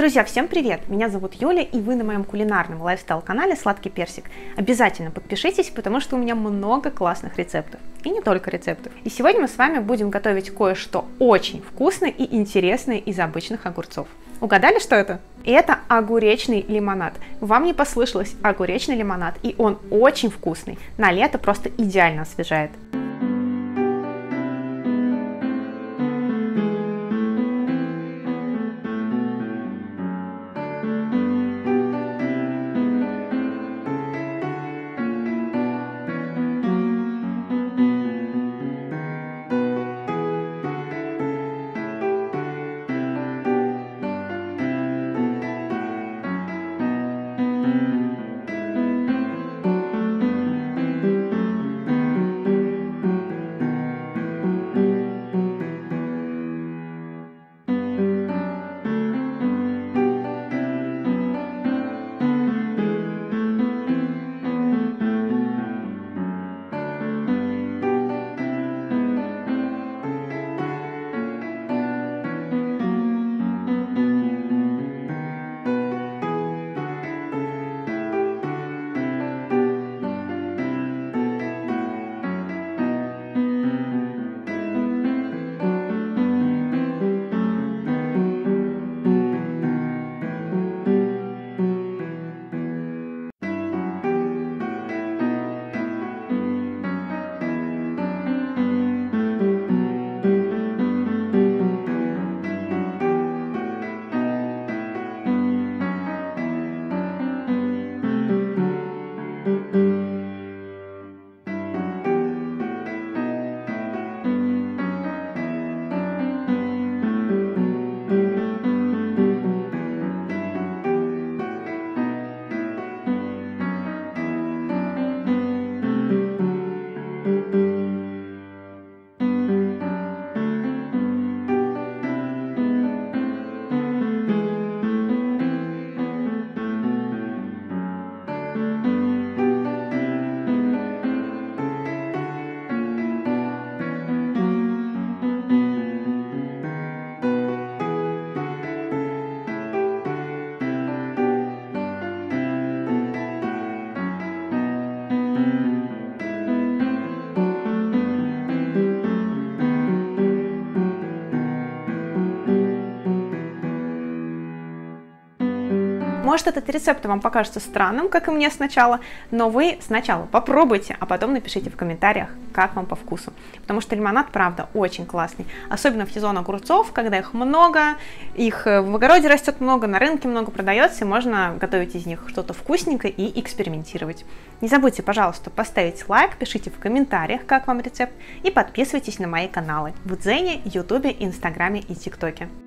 Друзья, всем привет! Меня зовут Юля, и вы на моем кулинарном лайфстайл-канале «Сладкий персик». Обязательно подпишитесь, потому что у меня много классных рецептов. И не только рецептов. И сегодня мы с вами будем готовить кое-что очень вкусное и интересное из обычных огурцов. Угадали, что это? Это огуречный лимонад. Вам не послышалось, огуречный лимонад, и он очень вкусный. На лето просто идеально освежает. Может, этот рецепт вам покажется странным, как и мне сначала, но вы сначала попробуйте, а потом напишите в комментариях, как вам по вкусу. Потому что лимонад, правда, очень классный. Особенно в сезон огурцов, когда их много, их в огороде растет много, на рынке много продается, и можно готовить из них что-то вкусненькое и экспериментировать. Не забудьте, пожалуйста, поставить лайк, пишите в комментариях, как вам рецепт, и подписывайтесь на мои каналы в Дзене, Ютубе, Инстаграме и ТикТоке.